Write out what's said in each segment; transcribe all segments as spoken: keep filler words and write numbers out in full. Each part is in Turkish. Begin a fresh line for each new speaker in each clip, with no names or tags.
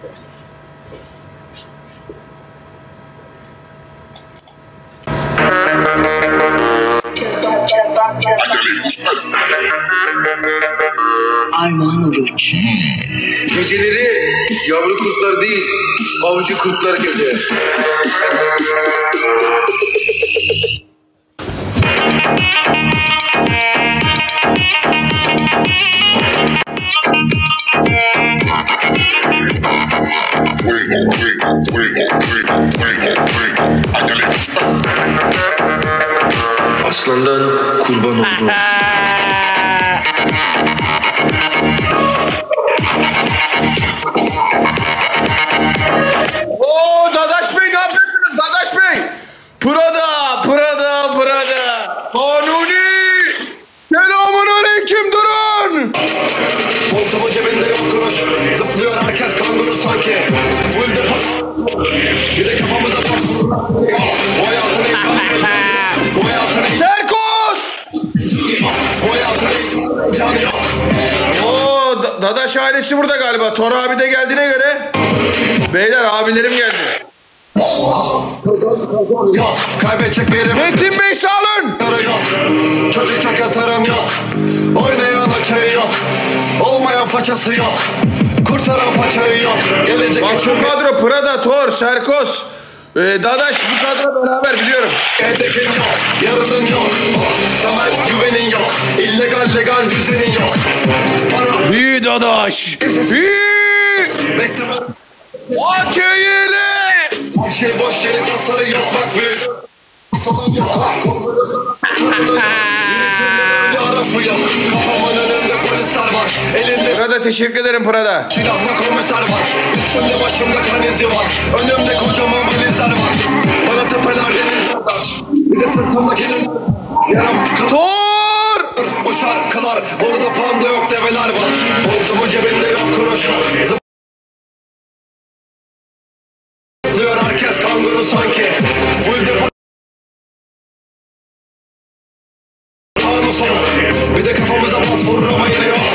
Armağan olur.
Geceleri yavru kurtlar değil, avcı kurtlar gezer. Aslandan kurban oldu.
Oo Dadaş Bey, ne yapıyorsunuz Dadaş Bey? Prada, Prada, Prada. Kanuni. Selamun aleyküm, durun.
Montumu cebinde yok kuruş. Zıplıyor herkes kanguru sanki. Full depo. Bir de kafamıza bas. Bu hayatın ekranı. Bu hayatın ekranı.
Serkos.
Bu hayatın ekranı yok.
Oo Da- Dadaş ailesi burada galiba. Tor abi de geldiğine göre. Beyler, abilerim geldi.
Yok. Kaybedecek bir yerim.
Metin Bey sağ olun.
Yok. Çocuk çok yatırım yok. Oynayan okey yok. Olmayan façası yok. Kurtaran paçayı yok. Gelecek
Bak
için
bu kadro Prada, Tor, Serkos, ee, Dadaş, bu kadro beraber biliyorum.
hedefin yok. Yarının yok. Temel güvenin yok. İllegal legal düzenin yok. Para
İyi Dadaş. İyi.
bekleme.
Akeyeli.
Her şey boş yeri tasarı yapmak büyük. Salon yok. Yarafı yok. Kafamın önünde polisler var. Elinde
Prada, teşekkür ederim Prada.
silahla komiser var. Üstümde başımda kan izi var. Önümde kocaman valizler var. Bana tepeler denizler var. Bir de sırtımdakinin yaram kalır.
Tor.
O şarkılar. Burada panda yok, develer var. Montumu cebinde yok kuruş. Zıplıyor herkes kanguru sanki. Full depo. Tanrı sonu. Bir de kafamıza bas vurur ama yine yok.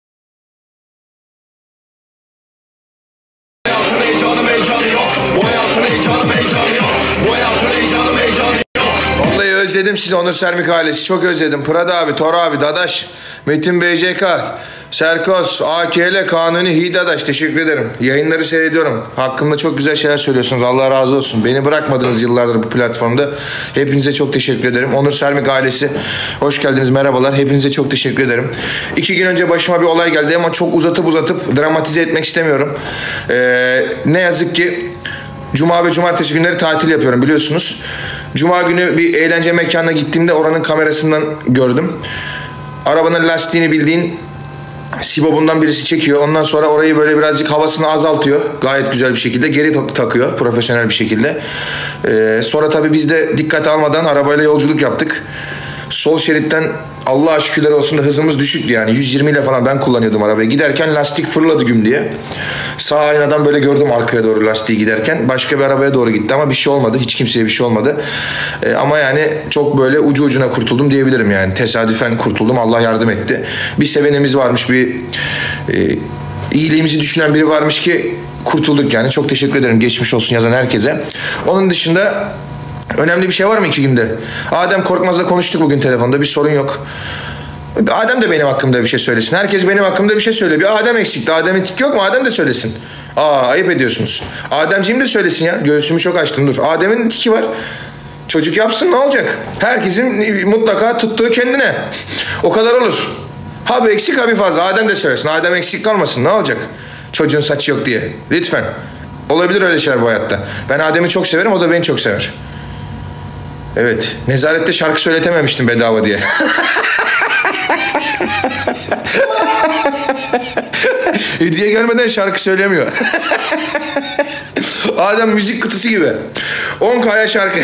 Bu hayatın heyecanı heyecanı yok. Bu hayatın heyecanı heyecanı yok. Bu hayatın heyecanı heyecanı yok.
Vallahi özledim sizi Onur Sermik ailesi. Çok özledim. Prada abi, Tor abi, Dadaş, Metin B C K, Serkos, A K L, Kanuni, Hi Dadaş. Teşekkür ederim. Yayınları seyrediyorum. Hakkımda çok güzel şeyler söylüyorsunuz. Allah razı olsun. Beni bırakmadınız yıllardır bu platformda. Hepinize çok teşekkür ederim. Onur Sermik ailesi, hoş geldiniz. Merhabalar. Hepinize çok teşekkür ederim. İki gün önce başıma bir olay geldi ama çok uzatıp uzatıp dramatize etmek istemiyorum. Ee, ne yazık ki Cuma ve cumartesi günleri tatil yapıyorum biliyorsunuz. Cuma günü bir eğlence mekanına gittiğimde oranın kamerasından gördüm. Arabanın lastiğini bildiğin sibobundan birisi çekiyor. Ondan sonra orayı böyle birazcık havasını azaltıyor. Gayet güzel bir şekilde geri tak- takıyor profesyonel bir şekilde. Ee, sonra tabii biz de dikkat almadan arabayla yolculuk yaptık. Sol şeritten Allah'a şükürler olsun da hızımız düşüktü yani. yüz yirmi ile falan ben kullanıyordum arabayı. Giderken lastik fırladı güm diye. Sağ aynadan böyle gördüm arkaya doğru lastiği giderken. Başka bir arabaya doğru gitti ama bir şey olmadı. Hiç kimseye bir şey olmadı. Ee, ama yani çok böyle ucu ucuna kurtuldum diyebilirim yani. Tesadüfen kurtuldum. Allah yardım etti. Bir sevenimiz varmış, bir e, iyiliğimizi düşünen biri varmış ki kurtulduk yani. Çok teşekkür ederim. Geçmiş olsun yazan herkese. Onun dışında önemli bir şey var mı iki günde? Adem Korkmaz'la konuştuk bugün telefonda. Bir sorun yok. Adem de benim hakkımda bir şey söylesin. Herkes benim hakkımda bir şey söylüyor. Bir Adem eksikti. Adem'in tiki yok mu? Adem de söylesin. Aa, ayıp ediyorsunuz. Ademciğim de söylesin ya. Göğsümü çok açtım, dur. Adem'in tiki var. Çocuk yapsın, ne olacak? Herkesin mutlaka tuttuğu kendine. O kadar olur. Ha bir eksik ha bir fazla. Adem de söylesin. Adem eksik kalmasın. Ne olacak? Çocuğun saçı yok diye. Lütfen. Olabilir öyle şeyler bu hayatta. Ben Adem'i çok severim. O da beni çok sever. Evet. Nezarette şarkı söyletememiştim bedava diye. Hediye gelmeden şarkı söylemiyor. Adem müzik kutusu gibi. on K'ya şarkı.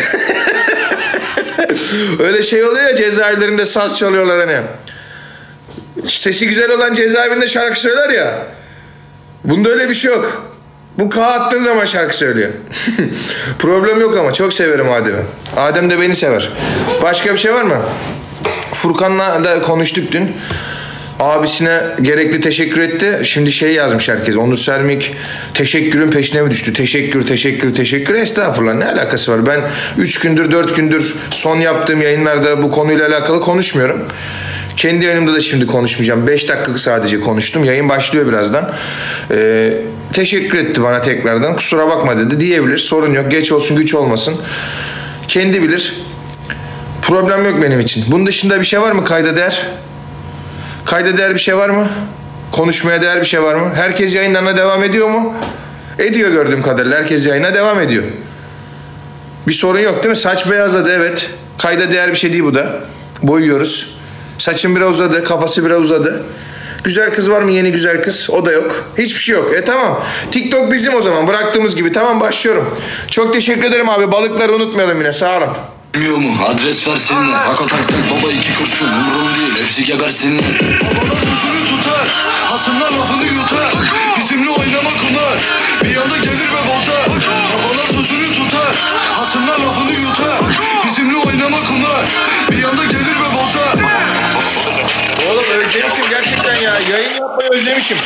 Öyle şey oluyor ya, cezaevlerinde saz çalıyorlar hani. Sesi güzel olan cezaevinde şarkı söyler ya. Bunda öyle bir şey yok. Bu K attığın zaman şarkı söylüyor. Problem yok ama çok severim Adem'i. Adem de beni sever. Başka bir şey var mı? Furkan'la da konuştuk dün. Abisine gerekli teşekkür etti. Şimdi şey yazmış herkes. Onur Sermik teşekkürün peşine mi düştü? Teşekkür, teşekkür, teşekkür. Estağfurullah, ne alakası var? Ben üç gündür, dört gündür son yaptığım yayınlarda bu konuyla alakalı konuşmuyorum. Kendi yayınımda da şimdi konuşmayacağım. beş dakikalık sadece konuştum. Yayın başlıyor birazdan. Ee, teşekkür etti bana tekrardan. Kusura bakma dedi. Diyebilir. Sorun yok. Geç olsun, güç olmasın. Kendi bilir. Problem yok benim için. Bunun dışında bir şey var mı kayda değer? Kayda değer bir şey var mı? Konuşmaya değer bir şey var mı? Herkes yayınlarına devam ediyor mu? Ediyor gördüğüm kadarıyla. Herkes yayına devam ediyor. Bir sorun yok değil mi? Saç beyazladı, evet. Kayda değer bir şey değil bu da. Boyuyoruz. Saçın biraz uzadı, kafası biraz uzadı. Güzel kız var mı? Yeni güzel kız. O da yok. Hiçbir şey yok. E tamam. TikTok bizim o zaman. Bıraktığımız gibi. Tamam, başlıyorum. Çok teşekkür ederim abi. Balıkları unutmayalım yine. Sağ olun.
Bilmiyor mu? Adres versinler. Haka tak tak baba iki kurşun. Umrum değil. Hepsi gebersinler. Babalar sözünü tutar. Hasımlar lafını yutar. Bizimle oynamak onlar. Bir anda gelir ve bozar. Babalar sözünü tutar. Hasımlar lafını yutar. Bizimle oynamak onlar. Bir anda gelir ve bozar.
Oğlum özlemişim gerçekten ya. Yayın yapmayı özlemişim.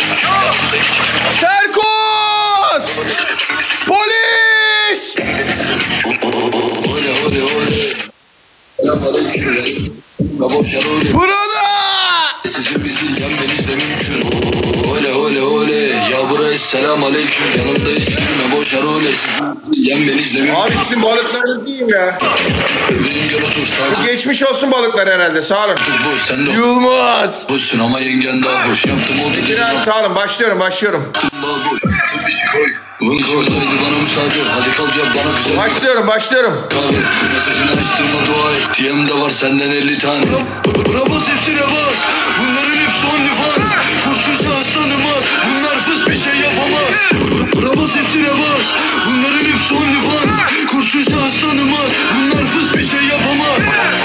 Serkos! Polis!
Ole ole ole. Selamünaleyküm. Baboşlar ole.
Burada!
Sizin bizi yenmeniz de mümkün. Ole ole ole. Ya buraya selamünaleyküm. Yanındayız. Girme boşar ole. Sizin yenmeniz de mümkün.
Abi sizin balıklarınız diyeyim ya.
Bebeğim gel otur sağ.
Geçmiş olsun balıklar herhalde. Sağ olun.
Bu sen de
Yılmaz.
hoşsun ama yengen daha hoş. Yaptım o dedi.
Biraz sağ olun. Başlıyorum başlıyorum.
Boş. Bir şey koy. Vın korsaydı bana müsaade. Hadi kalk yap bana güzel.
Başlıyorum başlıyorum.
Kahve. Mesajını açtırma dua et. D M'de var senden elli tane. Bravo hepsine bas. Bunların hepsi only fans. Kurşun şahıs tanımaz. Bunlar fıs bir şey yapamaz. Bravo hepsine bas. Bunların hepsi only fans. Kurşun şahıs tanımaz. Bunlar fıs bir şey yapamaz.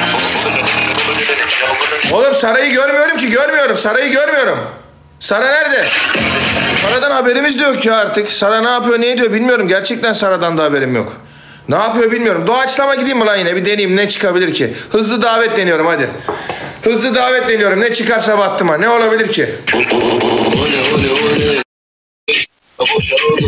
Oğlum Saray'ı görmüyorum ki, görmüyorum. Saray'ı görmüyorum. Sara nerede? Sara'dan haberimiz de yok ya artık. Sara ne yapıyor, ne ediyor bilmiyorum. Gerçekten Sara'dan da haberim yok. Ne yapıyor bilmiyorum. Doğaçlama gideyim mi lan yine? Bir deneyeyim, ne çıkabilir ki? Hızlı davet deniyorum hadi. Hızlı davet deniyorum. Ne çıkarsa battıma. Ne olabilir ki?
Ole ole ole. Boşar ole.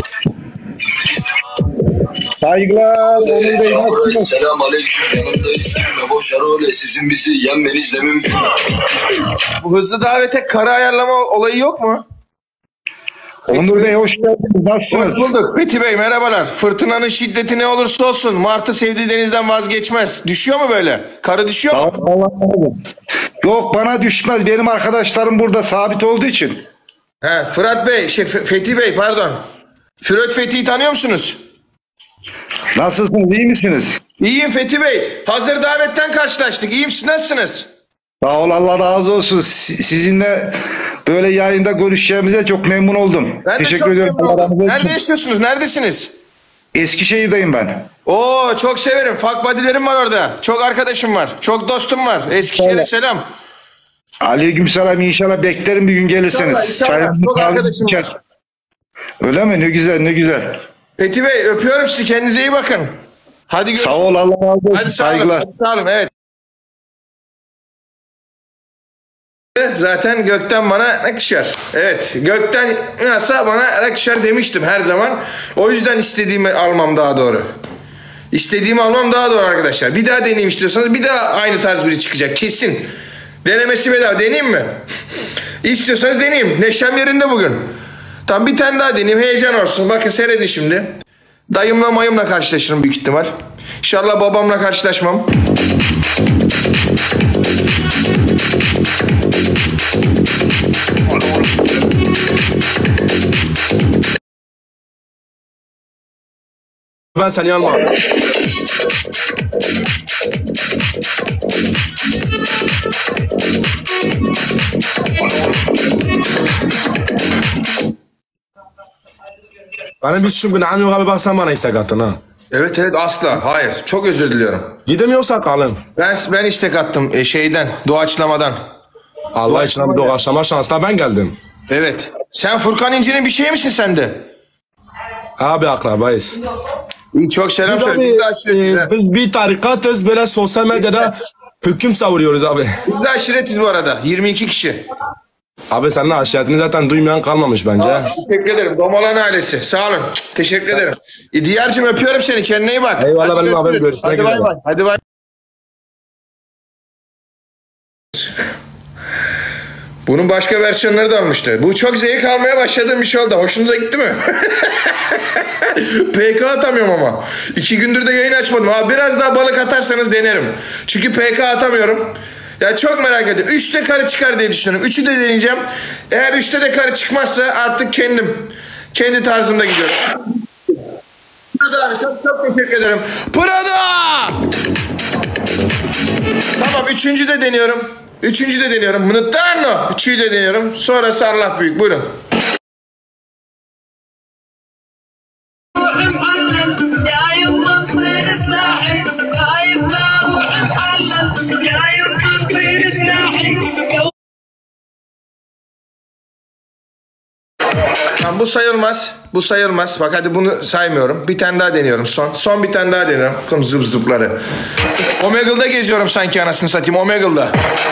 Saygılar, Onur Bey nasılsınız?
Selam aleyküm yanındayız. Girme boşar ole. Sizin bizi yenmeniz de mümkün.
Bu hızlı davete kara ayarlama olayı yok mu?
Onur Bey hoş geldiniz. Nasılsınız?
Hoş bulduk. Fethi Bey merhabalar. Fırtınanın şiddeti ne olursa olsun Martı sevdiği denizden vazgeçmez. Düşüyor mu böyle? Karı düşüyor mu?
Allah Allah. Yok bana düşmez. Benim arkadaşlarım burada sabit olduğu için.
He, Fırat Bey, şey F- Fethi Bey pardon. Fırat Fethi'yi tanıyor musunuz?
Nasılsınız? İyi misiniz?
İyiyim Fethi Bey. Hazır davetten karşılaştık. İyiyim, siz nasılsınız?
Sağ ol, Allah razı olsun. Si- Sizinle böyle yayında görüşeceğimize çok memnun oldum.
Ben de
Teşekkür
çok
ediyorum.
memnun
Allah
oldum.
razı olsun.
Nerede yaşıyorsunuz? Neredesiniz?
Eskişehir'deyim ben.
Oo çok severim. Fuck buddy'lerim var orada. Çok arkadaşım var. Çok dostum var. Eskişehir'e
Evet.
selam.
Aleykümselam, inşallah beklerim bir gün gelirseniz.
İnşallah, inşallah.
Çayımızı,
Çok
kahvemizi
arkadaşım
içer.
var.
Öyle mi? Ne güzel, ne güzel.
Fethi Bey öpüyorum sizi. Kendinize iyi bakın. Hadi görüşürüz.
Sağ ol, Allah razı olsun.
Hadi sağ olun.
Saygılar.
Hadi sağ olun. Evet. Zaten gökten bana ne düşer? Evet, gökten nasıl bana ne düşer demiştim her zaman. O yüzden istediğimi almam daha doğru. İstediğimi almam daha doğru arkadaşlar. Bir daha deneyeyim istiyorsanız bir daha aynı tarz biri çıkacak kesin. Denemesi bedava, deneyeyim mi? İstiyorsanız deneyeyim. Neşem yerinde bugün. Tam bir tane daha deneyeyim, heyecan olsun. Bakın seyredin şimdi. Dayımla mayımla karşılaşırım büyük ihtimal. İnşallah babamla karşılaşmam.
Ben seni almam. Benim bir suçum günahım yok abi, bak sen bana istek attın ha.
Evet evet asla. Hayır. Çok özür diliyorum.
Gidemiyorsak kalın.
Ben ben istek attım e, şeyden, doğaçlamadan.
Allah için bir doğaçlama şansla ben geldim.
Evet. Sen Furkan İnce'nin bir şey misin sen de?
Abi akrabayız.
İyi, çok selam
Biz,
söyle.
abi,
Biz de aşiretiz.
e,
ha.
biz bir tarikatız, böyle sosyal medyada hüküm savuruyoruz abi.
Biz de aşiretiz bu arada. yirmi iki kişi.
Abi senin aşiretini zaten duymayan kalmamış bence.
Teşekkür ederim. Domalan ailesi. Sağ olun. Teşekkür ederim. Diyar'cığım öpüyorum seni. Kendine iyi bak.
Eyvallah,
Hadi
benim abim,
görüşürüz.
görüşmek
Hadi bay
üzere.
bay. Hadi bay. Bunun başka versiyonları da olmuştu. Bu çok zevk almaya başladığım bir şey oldu. Hoşunuza gitti mi? P K atamıyorum ama. İki gündür de yayın açmadım. Abi biraz daha balık atarsanız denerim. Çünkü P K atamıyorum. Ya çok merak ediyorum. Üçte karı çıkar diye düşünüyorum. Üçü de deneyeceğim. Eğer üçte de karı çıkmazsa artık kendim, kendi tarzımda gidiyorum. Prada abi çok çok teşekkür ederim. Prada! Tamam üçüncü de deniyorum. Üçüncü de deniyorum. Mınıttanno. Üçüncü de deniyorum. Sonra Sarlak Büyük. Buyurun. Tamam, bu sayılmaz. Bu sayılmaz. Bak hadi bunu saymıyorum. Bir tane daha deniyorum. Son. Son bir tane daha deniyorum. Bakın zıp zıpları. Omegle'da geziyorum sanki anasını satayım. Omegle'da.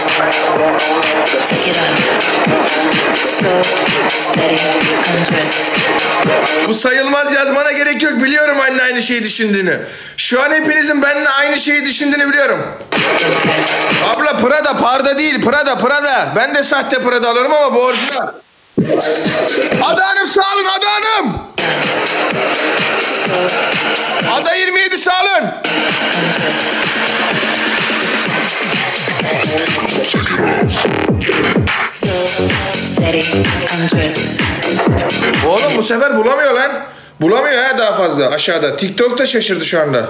Bu sayılmaz yazmana gerek yok. Biliyorum anne aynı şeyi düşündüğünü. Şu an hepinizin benimle aynı şeyi düşündüğünü biliyorum. Abla Prada, Parda değil. Prada, Prada. Ben de sahte Prada alırım ama bu orijinal. Ada Hanım sağ olun, Ada Hanım. Ada yirmi yedi sağ olun. Oğlum bu sefer bulamıyor lan. Bulamıyor ha daha fazla aşağıda. TikTok da şaşırdı şu anda.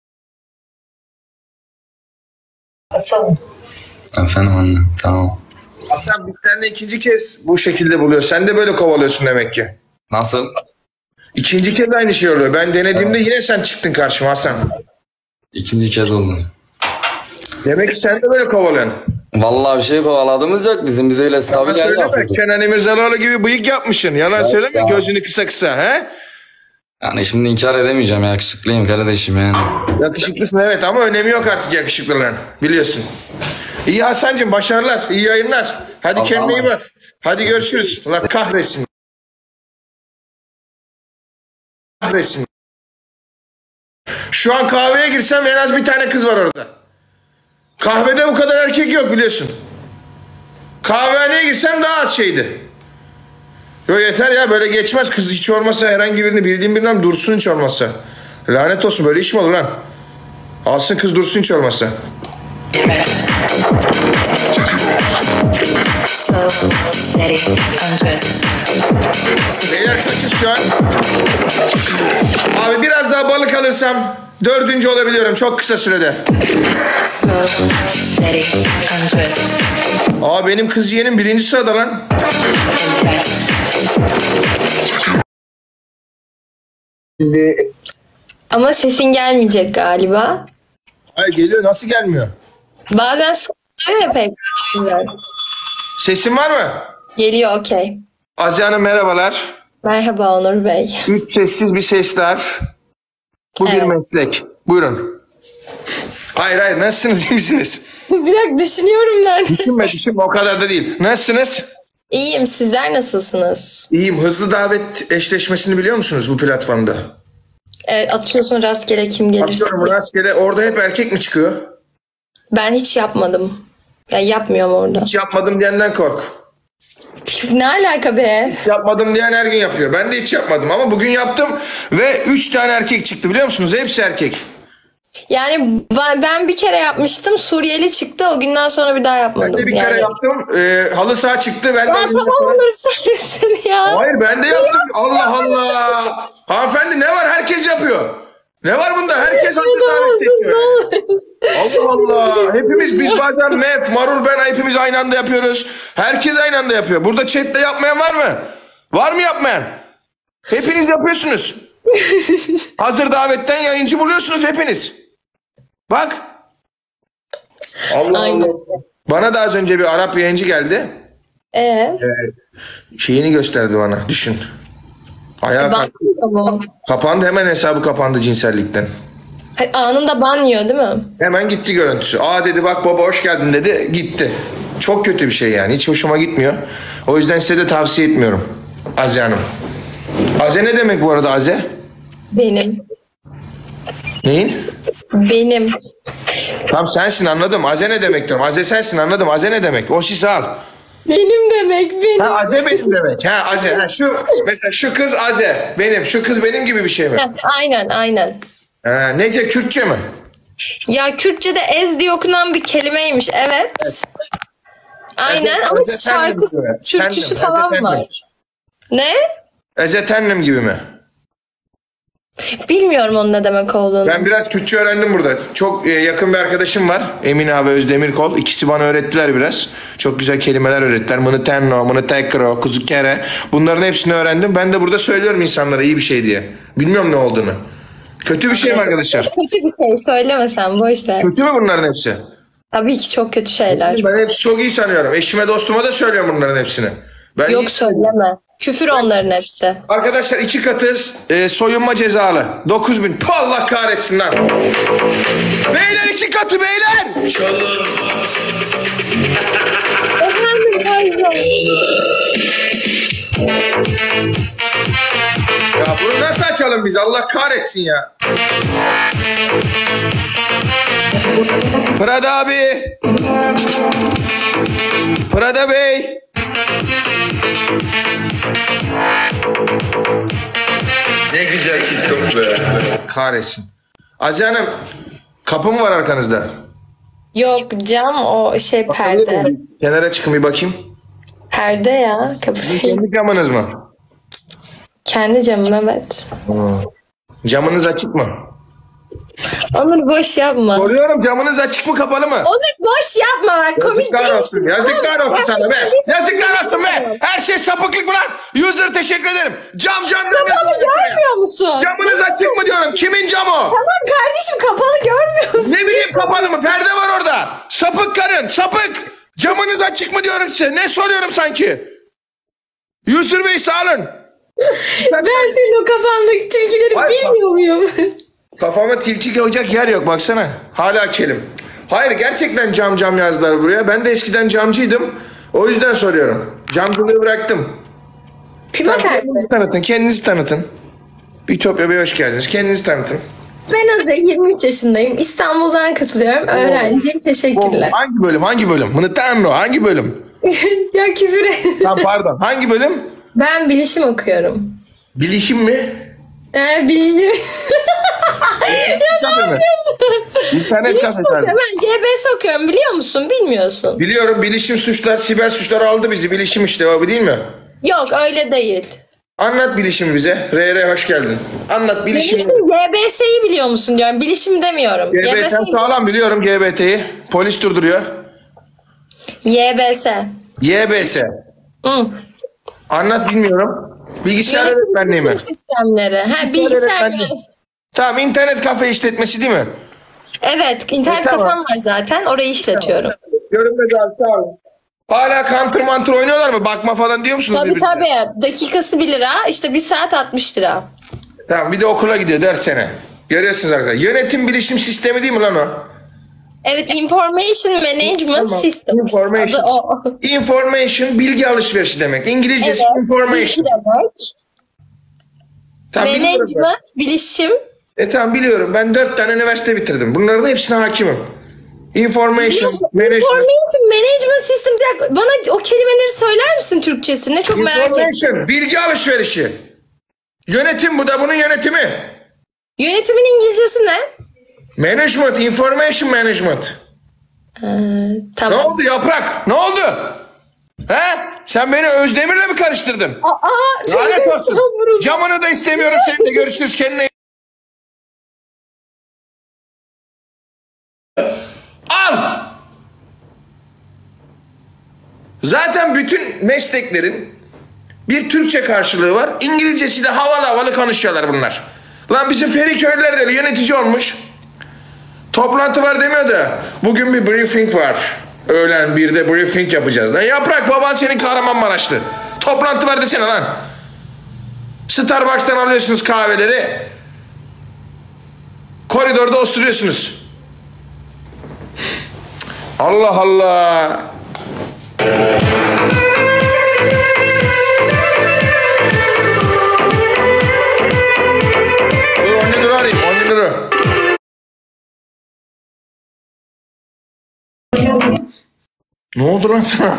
Hasan.
Efendim anne, tamam.
Hasan biz seninle ikinci kez bu şekilde buluyor. Sen de böyle kovalıyorsun demek ki.
Nasıl?
İkinci kez aynı şey oluyor. Ben denediğimde yine sen çıktın karşıma Hasan.
İkinci kez oldu.
Demek ki sen de böyle kovalıyorsun.
Vallahi bir şey kovaladığımız yok. Bizim biz öyle stabil yayın
Söyleme,
yapıyorduk.
Kenan İmirzalıoğlu gibi bıyık yapmışsın. Yalan
Evet
söyleme,
ya.
gözünü kısa kısa he?
Yani şimdi inkar edemeyeceğim. Yakışıklıyım kardeşim yani.
Yakışıklısın evet ama önemi yok artık yakışıklılığın. Biliyorsun. İyi Hasan'cığım başarılar, iyi yayınlar. Hadi
Allah'a
kendine iyi
emanet.
bak. Hadi görüşürüz. Allah kahretsin. Kahretsin. Şu an kahveye girsem en az bir tane kız var orada. Kahvede bu kadar erkek yok biliyorsun. Kahvehaneye girsem daha az şeydi. Yo yeter ya böyle geçmez kız hiç olmasa herhangi birini bildiğim birinden dursun hiç olmazsa. Lanet olsun böyle iş mi olur lan? Alsın kız dursun hiç olmazsa. Beyler kaçız şu an. Abi biraz daha balık alırsam dördüncü olabiliyorum çok kısa sürede. Aa benim kız yeğenim birinci sırada lan.
Ama sesin gelmeyecek galiba.
Hayır geliyor nasıl gelmiyor?
Bazen sıkılıyor ya pek. Güzel.
Sesin var mı?
Geliyor okey.
Azize Hanım merhabalar.
Merhaba Onur Bey.
Üç sessiz bir sesler. Bu bir
Evet.
meslek. Buyurun. Hayır hayır nasılsınız iyi misiniz?
Bir dakika düşünüyorum ben.
Düşünme düşünme o kadar da değil. Nasılsınız?
İyiyim, sizler nasılsınız?
İyiyim. Hızlı davet eşleşmesini biliyor musunuz bu platformda?
Evet, atıyorsun rastgele kim gelirse.
Atıyorum rastgele orada hep erkek mi çıkıyor?
Ben hiç yapmadım. Ya yapmıyorum orada.
Hiç yapmadım diyenden kork.
Ne alaka be?
Hiç yapmadım diyen her gün yapıyor. Ben de hiç yapmadım ama bugün yaptım ve üç tane erkek çıktı biliyor musunuz? Hepsi erkek.
Yani ben, ben bir kere yapmıştım. Suriyeli çıktı. O günden sonra bir daha yapmadım.
Ben de bir
yani.
kere yaptım. Ee, halı saha çıktı. Ben de
Ya
o günden
tamam
sonra-
Onur sensin ya.
Hayır ben de yaptım. Allah Allah. Hanımefendi ne var? Herkes yapıyor. Ne var bunda? Herkes hazır davet seçiyor. Allah Allah. Hepimiz biz bazen Mef, Marul ben hepimiz aynı anda yapıyoruz. Herkes aynı anda yapıyor. Burada chatte yapmayan var mı? Var mı yapmayan? Hepiniz yapıyorsunuz. Hazır davetten yayıncı buluyorsunuz hepiniz. Bak. Allah
Aynen.
Allah. Bana da az önce bir Arap yayıncı geldi.
Ee,
Şeyini gösterdi bana. Düşün. Ayağa
ban
kalktı.
tamam.
Kapandı hemen hesabı kapandı cinsellikten.
Anında ban yiyor değil mi?
Hemen gitti görüntüsü. Aa dedi bak baba hoş geldin dedi gitti. Çok kötü bir şey yani. Hiç hoşuma gitmiyor. O yüzden size de tavsiye etmiyorum. Aze Hanım. Aze ne demek bu arada Aze?
Benim.
Neyin?
Benim.
Tamam sensin anladım. Aze ne demek diyorum. Aze sensin anladım. Aze ne demek? O sizi al.
Benim demek benim.
Ha Aze benim demek. Ha Aze. Ha, şu mesela şu kız Aze. Benim. Şu kız benim gibi bir şey mi?
Ha, aynen aynen.
Ha, nece Kürtçe mi?
Ya Kürtçe'de ez diye okunan bir kelimeymiş. Evet. evet. Aynen
Eze,
ama
Eze
şarkısı,
tennim gibi.
türküsü
Tennim,
falan
Eze
var.
tennim.
Ne?
Eze tennim gibi mi?
Bilmiyorum onun ne demek olduğunu.
Ben biraz Kürtçe öğrendim burada. Çok e, yakın bir arkadaşım var. Emine abi Özdemirkol. İkisi bana öğrettiler biraz. Çok güzel kelimeler öğrettiler. Mını tenno, mını tekro, kuzu kere. Bunların hepsini öğrendim. Ben de burada söylüyorum insanlara iyi bir şey diye. Bilmiyorum ne olduğunu. Kötü bir şey mi arkadaşlar?
Kötü bir şey söyleme sen boş ver.
Kötü mü bunların hepsi?
Tabii ki çok kötü şeyler.
Ben hepsi çok iyi sanıyorum. Eşime dostuma da söylüyorum bunların hepsini. Ben
Yok
iyi-
söyleme. Küfür onların hepsi.
Arkadaşlar iki katı e, soyunma cezalı. dokuz bin. Puh, Allah kahretsin lan. Beyler iki katı beyler.
Efendim pardon.
Ya bunu nasıl açalım biz? Allah kahretsin ya. Prada abi. Prada Bey.
Ne güzel TikTok be.
Kahretsin. Azize Hanım kapı mı var arkanızda?
Yok cam o şey perde.
Kenara çıkın bir bakayım.
Perde ya kapı değil.
Kendi camınız mı?
Kendi camım evet.
Camınız açık mı?
Onur boş yapma.
Soruyorum camınız açık mı kapalı mı?
Onur boş yapma bak komik
Yazıklar
değil.
olsun. Yazıklar olsun sana be. Yazıklar olsun be. Her şey sapıklık mı lan? User teşekkür ederim. Cam cam cam.
Kapalı görmüyor musun?
Camınız açık mı diyorum. Kimin camı o?
Tamam kardeşim kapalı görmüyor musun?
Ne bileyim kapalı mı? Perde var orada. Sapık karın. Sapık. Camınız açık mı diyorum size. Ne soruyorum sanki? User Bey sağ olun. Sen-
Ben senin o kafandaki tilkileri
Vay
bilmiyor muyum?
Kafama tilki koyacak yer yok baksana. Hala kelim. Hayır gerçekten cam cam yazdılar buraya. Ben de eskiden camcıydım. O yüzden soruyorum. Camcılığı bıraktım.
Pima
Tamam,
perde.
kendinizi tanıtın. Kendinizi tanıtın. Ütopya Bey hoş geldiniz. Kendinizi tanıtın.
Ben Aze yirmi üç yaşındayım. İstanbul'dan katılıyorum. Öğrenciyim. Teşekkürler.
Hangi bölüm? Hangi bölüm? Mınıtanro. Hangi bölüm?
ya küfür et.
Tamam pardon. Hangi bölüm?
Ben bilişim okuyorum.
Bilişim mi?
Ee, bilişim.
Kafe mi? İnternet
bilişim
kafe
okuyorum.
tarzı.
Ben G B S okuyorum biliyor musun? Bilmiyorsun.
Biliyorum bilişim suçlar, siber suçlar aldı bizi. Bilişim işte o değil mi?
Yok öyle değil.
Anlat bilişimi bize. R R hoş geldin. Anlat bilişimi.
Bilişim G B S'yi biliyor musun diyorum. Bilişim demiyorum.
G B T sağlam biliyorum G B T'yi. Polis durduruyor.
Y B S.
Y B S.
Hı.
Anlat bilmiyorum. Bilgisayar
Yönetim
öğretmenliği mi?
bilişim sistemleri. Ha,
Bilgisayar
bilgisayar
öğretmenliği. Tamam internet kafe işletmesi değil mi?
Evet internet
E, tamam.
kafam var zaten. Orayı işletiyorum.
Görünmedi abi sağ olun. Hala counter mantur oynuyorlar mı? Bakma falan diyor musunuz?
Tabii
birbirine?
tabii. Dakikası bir lira. İşte bir saat altmış lira.
Tamam bir de okula gidiyor dört sene. Görüyorsunuz arkadaşlar. Yönetim bilişim sistemi değil mi lan o?
Evet Information Management
Tamam,
Systems.
information.
Adı o.
Information bilgi alışverişi demek. İngilizcesi
Evet.
information.
bilgi demek.
Tamam, biliyorum ben.
Management, bilişim.
E tamam biliyorum. Ben dört tane üniversite bitirdim. Bunların hepsine hakimim. Information, management.
Information Management System. Bir dakika, bana o kelimeleri söyler misin Türkçesini? Çok merak ettim.
Information, bilgi alışverişi. Yönetim bu da bunun yönetimi.
Yönetimin İngilizcesi ne?
Management, information management.
Ee,
Ne
tamam.
oldu yaprak? Ne oldu? He? Sen beni Özdemir'le mi karıştırdın?
Aa,
Lanet
tövbe
olsun.
estağfurullah.
Camını da istemiyorum seninle. Görüşürüz kendine. Al. Zaten bütün mesleklerin bir Türkçe karşılığı var. İngilizcesiyle havalı havalı konuşuyorlar bunlar. Lan bizim Feriköylüler de yönetici olmuş. Toplantı var demiyor da bugün bir briefing var. Öğlen birde briefing yapacağız. Lan yaprak baban senin Kahramanmaraşlı. Toplantı var desene lan. Starbucks'tan alıyorsunuz kahveleri. Koridorda osuruyorsunuz. Allah Allah. Dur on bin lira arayayım. on bin lira. Ne oldu lan sana?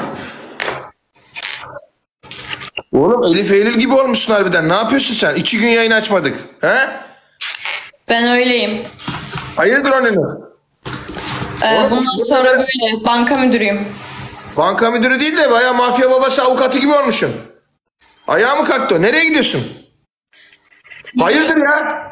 Oğlum Elif Eylül gibi olmuşsun harbiden. Ne yapıyorsun sen? İki gün yayın açmadık. He?
Ben öyleyim.
Hayırdır on bin lira?
Ee, bundan sonra böyle banka müdürüyüm.
Banka müdürü değil de bayağı mafya babası avukatı gibi olmuşsun. Ayağı mı kalktı o? Nereye gidiyorsun? Hayırdır ya?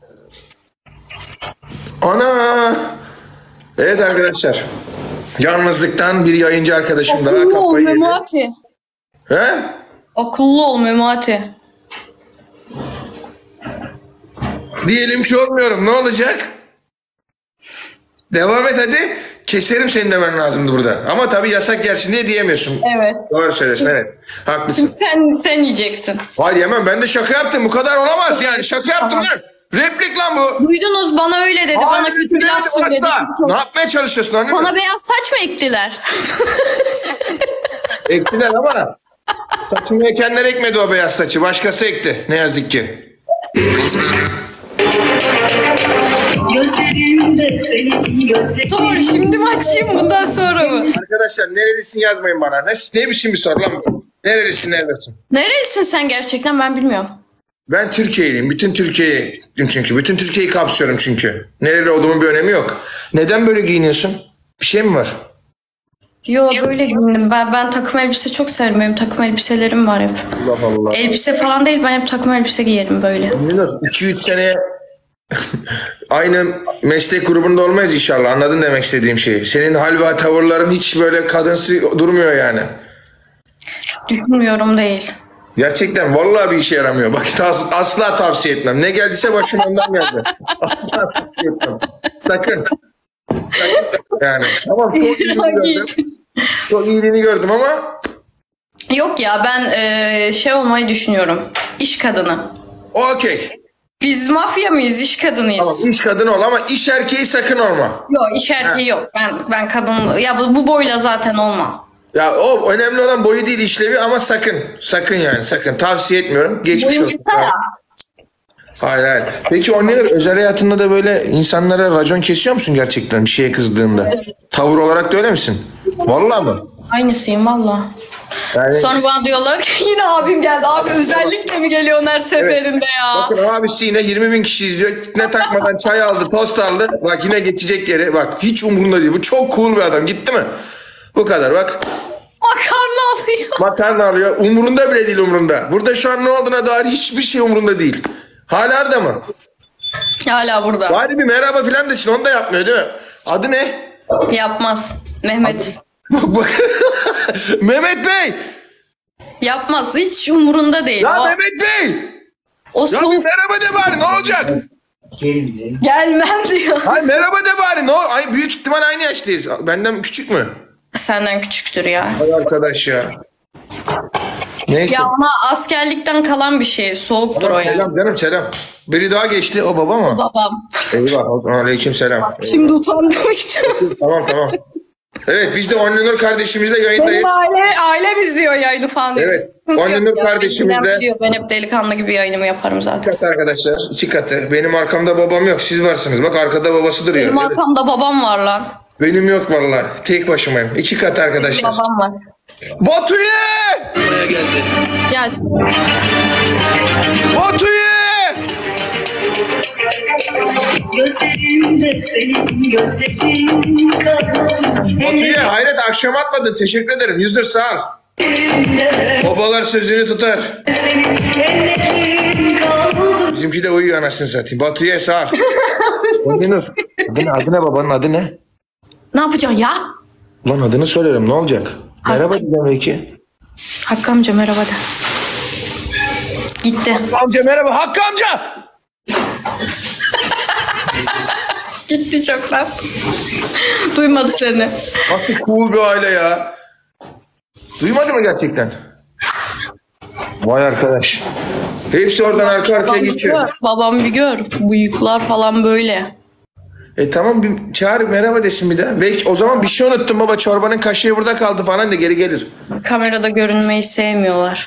Ana. Evet arkadaşlar. Yalnızlıktan bir yayıncı arkadaşım daha
Akıllı ol
kafayı yedi.
Memati.
He?
Akıllı ol Memati.
Diyelim ki olmuyorum. Ne olacak? Devam et hadi. Keserim seni demen lazımdı burada. Ama tabii yasak gelsin diye diyemiyorsun.
Evet.
Doğru söylüyorsun, evet. Haklısın.
Şimdi sen sen yiyeceksin.
Hayır yemem, ben de şaka yaptım. Bu kadar olamaz yani. Şaka yaptım lan. Replik lan bu.
Duydunuz, bana öyle dedi.
Hayır,
Bana kötü bir laf
bak
söyledi.
da. Ne yapmaya çalışıyorsun anne?
Bana beyaz saç mı ektiler?
Ektiler ama saçını ekenler ekmedi o beyaz saçı. Başkası ekti. Ne yazık ki.
Gözlerimde senin gözlerin.
Doğru, şimdi mi açayım bundan sonra mı?
Arkadaşlar nerelisin yazmayın bana. Ne, ne biçim bir soru lan bu? Nerelisin nerelisin?
Nerelisin sen gerçekten, ben bilmiyorum.
Ben Türkiye'liyim. Bütün Türkiye'yi çünkü. Bütün Türkiye'yi kapsıyorum çünkü. Nereli olduğumun bir önemi yok. Neden böyle giyiniyorsun? Bir şey mi var?
Yo, böyle giyindim. Ben, ben takım elbise çok severim. Benim takım elbiselerim var hep.
Allah Allah.
Elbise falan değil, ben hep takım elbise giyerim böyle.
iki üç seneye aynı meslek grubunda olmayız inşallah. Anladın demek istediğim şeyi. Senin hal ve tavırların hiç böyle kadınsı durmuyor yani.
Düşünmüyorum değil.
Gerçekten vallahi bir işe yaramıyor. Bak as- asla tavsiye etmem. Ne geldiyse başıma ondan geldi. Asla tavsiye etmem. Sakın. Sakın, sakın yani. Tamam çok iyiliğini gördüm. Çok iyiliğini gördüm ama.
Yok ya, ben e, şey olmayı düşünüyorum. İş kadını.
Okey.
Biz mafya mıyız? İş kadınıyız.
Tamam iş kadını ol ama iş erkeği sakın olma.
Yok, iş erkeği yok. Ben ben kadın, ya bu, bu boyla zaten olma.
Ya o önemli olan boyu değil işlevi ama sakın. Sakın yani sakın. Tavsiye etmiyorum. Geçmiş
Boyun
olsun.
kısa ya.
Hayır hayır. Peki o neler? Özel hayatında da böyle insanlara racon kesiyor musun gerçekten bir şeye kızdığında? Tavır olarak da öyle misin? Vallahi mı?
Aynısıyım valla.
Yani,
Sonra bana diyorlar ki yine abim geldi. Abi özellikle mi geliyorsun her seferinde ya?
bakın abisi yine yirmi bin kişi izliyor. Ne takmadan çay aldı, tost aldı. Bak yine geçecek yere. Bak hiç umurunda değil. Bu çok cool bir adam. Gitti mi? Bu kadar bak.
Makarna alıyor.
Makarna alıyor. Umurunda bile değil umurunda. Burada şu an ne olduğuna dair hiçbir şey umurunda değil. Hala orada mı?
Hala burada.
Bari bir merhaba filan desin. Onu da yapmıyor değil mi? Adı ne?
Yapmaz. Mehmet.
Bak bak. Mehmet Bey.
Yapmaz. Hiç umurunda değil.
Ya
o,
Mehmet Bey.
o
Ya bir
soğuk.
merhaba de bari ne olacak?
Gelmem diyor.
Hayır merhaba de bari. Ne ol- Ay, büyük ihtimal aynı yaştayız. Benden küçük mü?
Senden küçüktür ya.
Ay arkadaş ya. Neyse.
Ya ona askerlikten kalan bir şey. Soğuktur o ya.
Selam canım selam. Biri daha geçti. O baba mı?
Babam.
Eyvah. Aleyküm selam.
Şimdi utandım işte.
Tamam tamam. Evet biz de Onlinur kardeşimizle yayındayız.
Benim aile, ailem izliyor yayını falan diyor.
Evet,
Sıkıntı yok
Onlinur
ya.
kardeşimiz
Benim
de-
biliyor. Ben hep delikanlı gibi yayınımı yaparım
İki
zaten.
katı arkadaşlar. iki katı. Benim arkamda babam yok. Siz varsınız. Bak arkada babası duruyor.
Benim
Evet.
arkamda babam var lan.
Benim yok vallahi. Tek başımayım. İki katı arkadaşlar.
Babam var.
Batu'ye!
Ya
Batu'ye!
Gözlerimde senin gözlerin kaldı.
Batu'ye hayret akşam atmadın. Teşekkür ederim. User sağ ol.
Ellerimde
Babalar sözünü tutar.
senin ellerin kaldı.
Bizimki de uyuyor anasını satayım. Batu'ya sağ ol. Onlinur. Adı ne, adı ne babanın adı ne?
ne yapacaksın ya?
Lan adını söylerim ne olacak? Merhaba diyeceğim belki.
Hakkı amca merhaba de. Gitti.
Amca merhaba. Hakkı amca!
Gitti çoktan. Duymadı seni.
Nasıl cool bir aile ya. Duymadı mı gerçekten? Vay arkadaş. Hepsi oradan arka arkaya geçiyor.
Babam bir gör. Bıyıklar falan böyle.
E tamam bir çağır merhaba desin bir daha. Belki o zaman bir şey unuttum baba, çorbanın kaşığı burada kaldı falan de geri gelir.
Kamerada görünmeyi sevmiyorlar.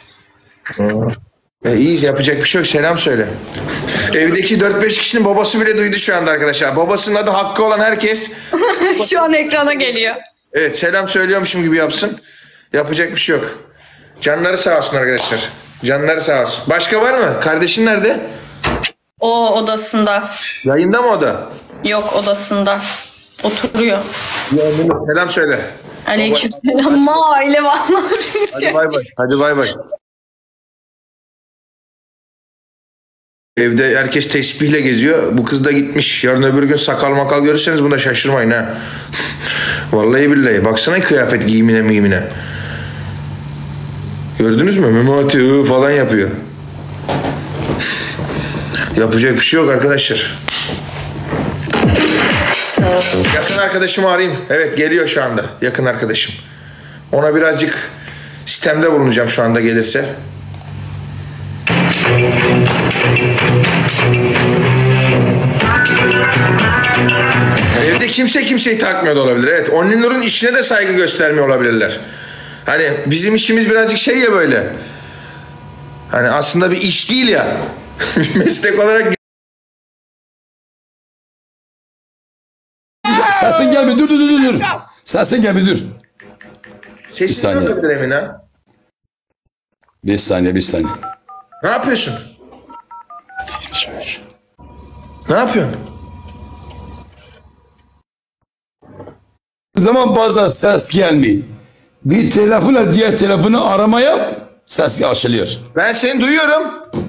E, iyiyiz, yapacak bir şey yok, selam söyle. Evdeki dört beş kişinin babası bile duydu şu anda arkadaşlar. Babasının adı Hakkı olan herkes.
Şu an ekrana geliyor.
Evet, selam söylüyormuşum gibi yapsın. Yapacak bir şey yok. Canları sağ olsun arkadaşlar. Canları sağ olsun. Başka var mı? Kardeşin nerede?
O odasında.
Yayında mı o da?
Yok, odasında. Oturuyor.
Selam söyle.
Aleykümselam. Ma aile vallahi.
Hadi bay bay. Hadi bay bay. Evde herkes tesbihle geziyor. Bu kız da gitmiş. Yarın öbür gün sakal makal görürseniz bunda şaşırmayın ha. Vallahi billahi. Baksana kıyafet giyimine miyimine. Gördünüz mü? Memati ıı falan yapıyor. Yapacak bir şey yok arkadaşlar. Yakın arkadaşımı arayayım. Evet, geliyor şu anda yakın arkadaşım. Ona birazcık sistemde bulunacağım şu anda gelirse. Evde kimse kimseyi takmıyor da olabilir. Evet, Onlinur'un işine de saygı göstermiyor olabilirler. Hani bizim işimiz birazcık şey ya böyle. Hani aslında bir iş değil ya. Meslek olarak.
Sesin gelmiyor, dur dur dur dur. Sesin gelmiyor, dur.
Sessiz
Bir saniye.
olabilir Emin ha.
Bir saniye, bir saniye.
Ne yapıyorsun? Ne yapıyorsun?
O zaman bazen ses gelmiyor. Bir telefonla diğer telefonu arama yap, ses açılıyor.
Ben seni duyuyorum.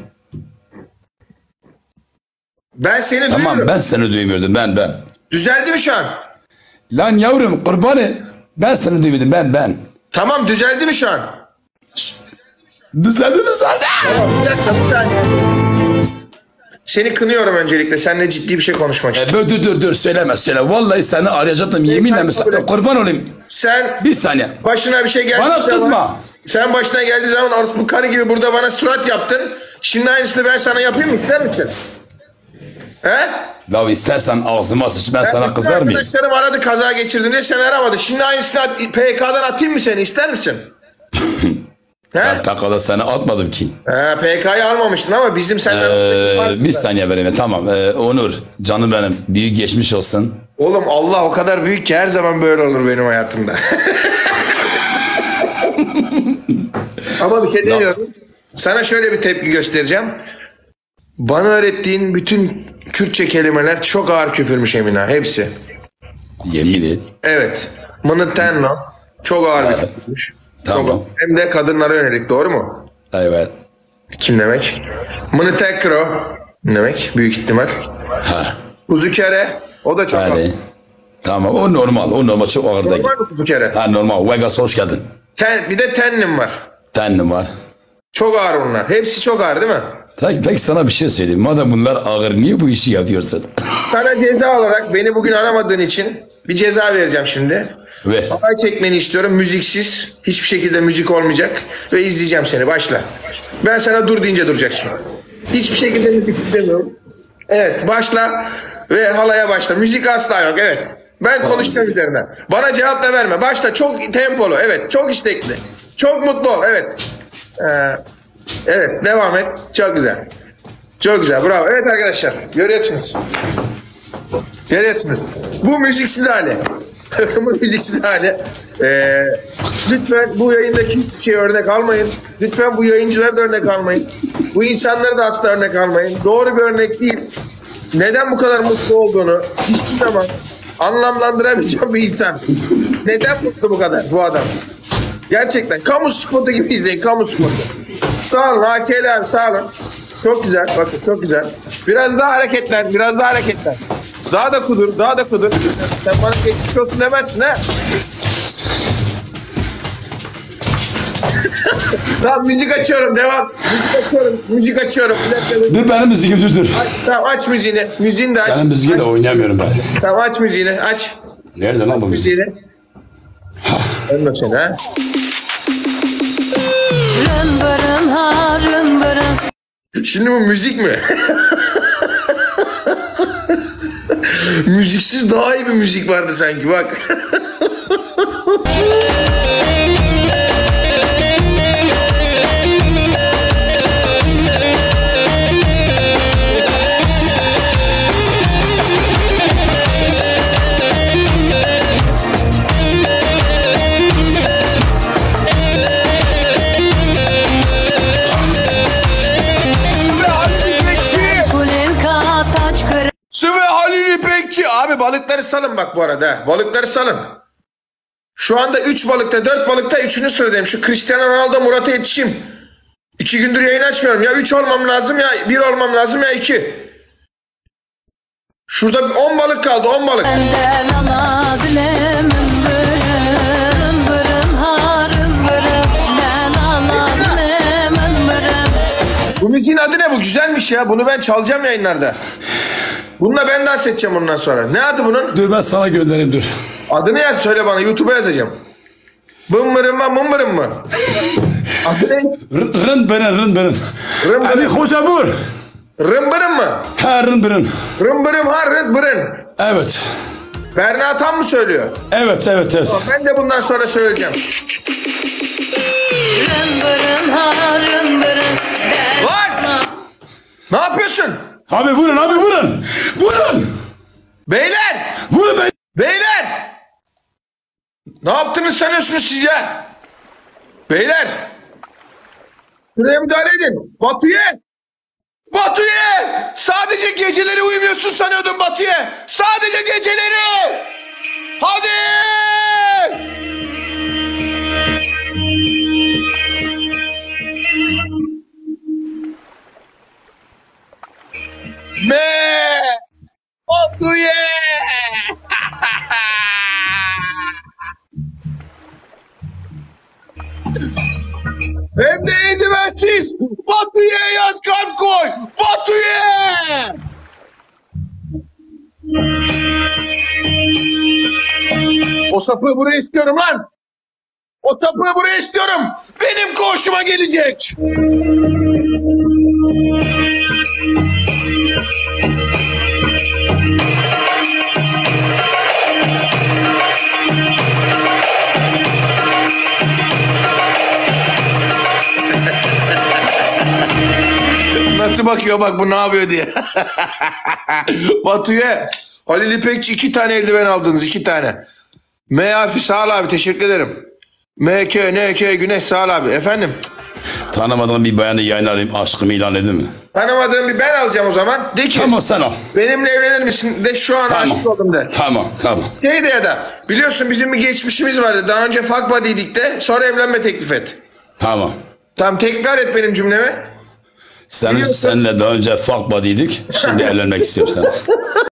Ben seni
Tamam,
duyuyorum.
ben seni duymuyordum, ben ben.
Düzeldi mi şu an?
Lan yavrum kurbanı, ben seni duymuyordum, ben ben.
Tamam, düzeldi mi şu an?
Düzeldi düzeldi.
Tamam, bir dakika, bir saniye. Seni kınıyorum öncelikle. Seninle ciddi bir şey konuşmak
E,
istiyorum.
dur dur dur söyleme söyle. Vallahi seni arayacaktım, yeminle mesela kurban olayım.
Sen
Bir saniye.
başına bir şey geldi.
Bana kızma.
Sen başına geldiği zaman orta bu karı gibi burada bana surat yaptın. Şimdi aynısını ben sana yapayım mı? İster misin? He?
Ya istersen ağzıma sıç, ben
Ben
sana
bütün
kızar mıyım?
Arkadaşlarım aradı kaza geçirdin diye, sen aramadın. Şimdi aynısını at, P K'dan atayım mı seni? İster misin? He?
Ben takada seni atmadım ki.
He, P K'yı almamıştın ama bizim senden...
Ee, bir saniye vereyim. Tamam. Ee, Onur, canım benim. Büyük geçmiş olsun.
Oğlum Allah o kadar büyük ki her zaman böyle olur benim hayatımda. Ama bir şey demiyorum. Sana şöyle bir tepki göstereceğim. Bana öğrettiğin bütün Kürtçe kelimeler çok ağır küfürmüş Emine. Hepsi.
Yemin et.
Evet. Mınıtenno. Çok ağır bir küfürmüş.
Tamam.
Çok, hem de kadınlara yönelik, doğru mu?
Evet.
Kim demek? Mınıtekro demek büyük ihtimal.
Ha.
Kuzukere. O da çok ağır.
Hadi. Tamam. O normal. O normal. Çok ağır değil.
Normal mi kuzukere?
Ha normal. Vegas hoş geldin.
Ten, bir de tennim var.
Tennim var.
Çok ağır onlar. Hepsi çok ağır değil mi?
Peki, peki sana bir şey söyleyeyim. Madem bunlar ağır, niye bu işi yapıyorsun?
Sana ceza olarak beni bugün aramadığın için bir ceza vereceğim şimdi.
Ve
Halay çekmeni istiyorum, müziksiz. Hiçbir şekilde müzik olmayacak. Ve izleyeceğim seni. Başla. Ben sana dur deyince duracaksın. Hiçbir şekilde müzik istemiyorum. Evet, başla. Ve halaya başla. Müzik asla yok. Evet. Ben konuşacağım üzerine. Bana cevap da verme. Başla. Çok tempolu. Evet. Çok istekli. Çok mutlu ol. Evet. Ee, evet. Devam et. Çok güzel. Çok güzel. Bravo. Evet arkadaşlar. Görüyorsunuz. Görüyorsunuz. Bu müziksiz hali. Bu müziksiz hali. Ee, lütfen bu yayındaki şey örnek almayın. Lütfen bu yayıncıları da örnek almayın. Bu insanları da asla örnek almayın. Doğru bir örnek değil. Neden bu kadar mutlu olduğunu hiçbir zaman anlamlandıramayacağım bir insan. Neden mutlu bu kadar bu adam? Gerçekten kamu spotu gibi izleyin, kamu spotu. Sağ olun A K L abi, sağ olun. Çok güzel, bakın çok güzel. Biraz daha hareketlen, biraz daha hareketlen. Daha da kudur, daha da kudur. Sen bana geçmiş olsun demezsin ha. Tamam, müzik açıyorum, devam. Müzik açıyorum, müzik açıyorum. Bir dakika, dur.
dur benim müziğim dur dur.
Aç, tamam, aç müziğini. Müziğini de aç.
Senin müziğiyle oynayamıyorum ben.
Tamam, aç müziğini, aç.
Nerede lan bu müzik?
Müziğini. Önüne seni ha. Şimdi bu müzik mi? Müziksiz daha iyi bir müzik vardı sanki bak. Sıvı Halil İpekçi. Abi balıkları salın bak bu arada. Balıkları salın. Şu anda üç balıkta, dört balıkta üçüncü sıradayım. Şu Cristiano Ronaldo Murat'a yetişeyim. iki gündür yayın açmıyorum. Ya üç olmam lazım ya bir olmam lazım ya iki. Şurada on balık kaldı, on balık. Bu müziğin adı ne bu? Güzelmiş ya. Bunu ben çalacağım yayınlarda. Bununla ben dans edeceğim ondan sonra. Ne adı bunun?
Dur ben sana göndereyim dur.
Adını yaz söyle bana. YouTube'a yazacağım. Bımbırım mı mımbırım mı? Adı ne?
Rın bırın rın bırın. Ali Hoca vur.
Rımbırım mı?
Ha rın bırın.
Rımbırım ha rımbırın.
Evet.
Berna tam mı söylüyor?
Evet evet evet.
Ben de bundan sonra söyleyeceğim.
Rımbırım ha rımbırım.
Lan! Ne yapıyorsun?
Abi vurun abi vurun. Vurun.
Beyler!
Vurun be.
Beyler! Ne yaptınız sanıyorsunuz siz ya? Beyler! Buraya müdahale edin. Batu'ya! Batu'ya! Sadece geceleri uyumuyorsun sanıyordum Batu'ya. Sadece geceleri! Hadi! Me! Batu'ya! Hem de eldivensiz. Batu'ya yaz kalp koy. Batu'ya! O sapığı buraya istiyorum lan. O sapığı buraya istiyorum. Benim koğuşuma gelecek. Nasıl bakıyor bak bu ne yapıyor diye. Batu'ya Halil İpekçi iki tane eldiven aldınız iki tane. M harfi sağ ol abi teşekkür ederim. M K N K Güneş sağ ol abi efendim.
Tanımadığım bir bayanı yayınlarım aşkımı ilan edin mi?
Tanımadığım bir ben alacağım o zaman. De ki
Tamam sen al.
benimle evlenir misin de şu an
Tamam.
aşık oldum de.
Tamam tamam.
Şey de ya da biliyorsun bizim bir geçmişimiz vardı. Daha önce fuck buddy'ydik de sonra evlenme teklif et.
Tamam.
Tamam tekrar et benim cümlemi.
Sen, senle daha önce fuck buddy'ydik. Şimdi evlenmek istiyorum sen.